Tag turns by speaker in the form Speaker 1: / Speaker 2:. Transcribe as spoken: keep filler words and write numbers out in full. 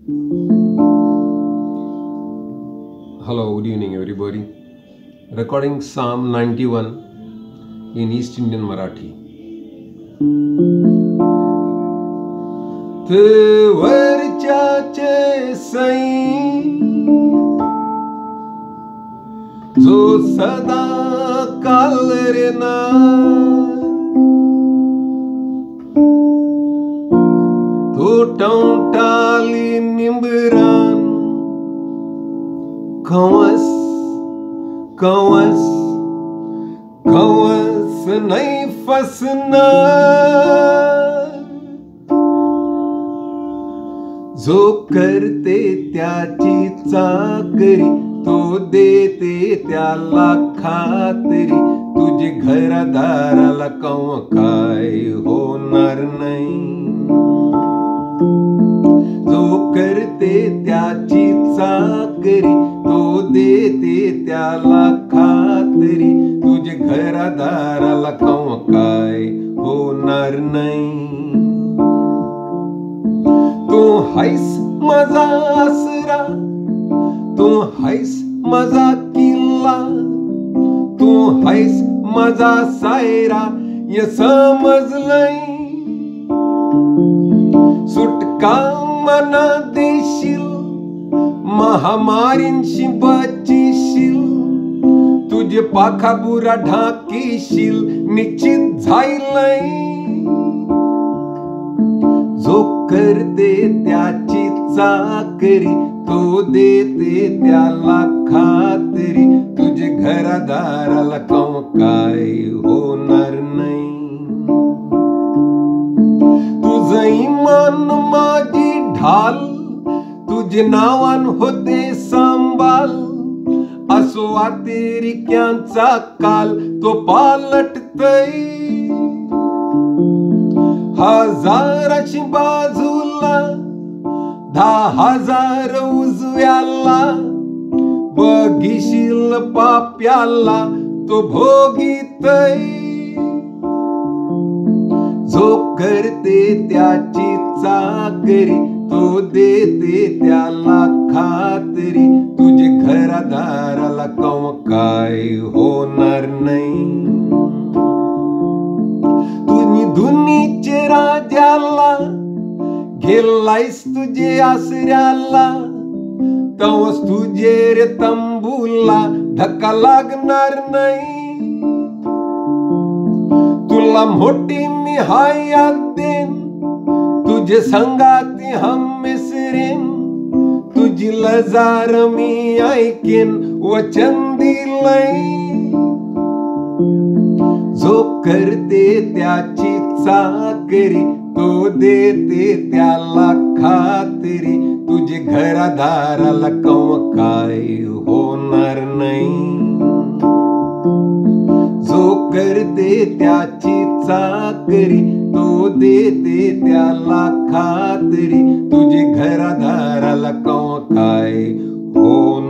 Speaker 1: Hello, good evening, everybody. Recording Psalm ninety-one in Eastindian Marathi. वरच्याचे Sai जो सदा काल रे ना तो टवटाली निंबरान कवस कवस कवस नहीं फसणार जो करते त्याची चाकरी तो देते त्याला खातरी तुझे घरदाराला कव काय होणार नाही जो करते त्याची चाकरी तो देते त्याला खातरी तुझे घरदाराला कव काय होणार नाही तू हैस माझा आसरा तू हैस माझा किल्ला तू हैस माझा सायरा ये समजलंय सुटका मना देशील महामारींशी बचीशील तुझे पाखाबुरा ढाकीशील निश्चित झालंय जो करते त्याची चाकरी तो देते त्याला खातरी तुझे घरदाराला कव काय होणार नाही तुझं इमान माझी ढाल तुझे नावान होते सांभाल असो अतिरिक्यांचा काल तो पालटतय हजाराची बाजूला दहा हजार उजव्याला बघीशील पाप्याला तो भोगीतय जो करते त्याची चाकरी तो देते त्याला खातरी तुझे घरदाराला कव काय होणार नाही तुम्ही दुनीचे राजाला गेलायस तुझे आसऱ्याला तवस तुझे रे तंबूला धक्का लागणार नाही तुला मोठी मी हयात देन तुझे संगाती हम मिसरेन तुझी लजार मी ऐकेन वचन दिलंय जो करते त्याची चाकरी तो देते त्याला खातरी तुझे घरदाराला कव काय होणार नाही जो करते त्याची चाकरी तो देते त्याला खातरी तुझे घरदाराला कव काय होणार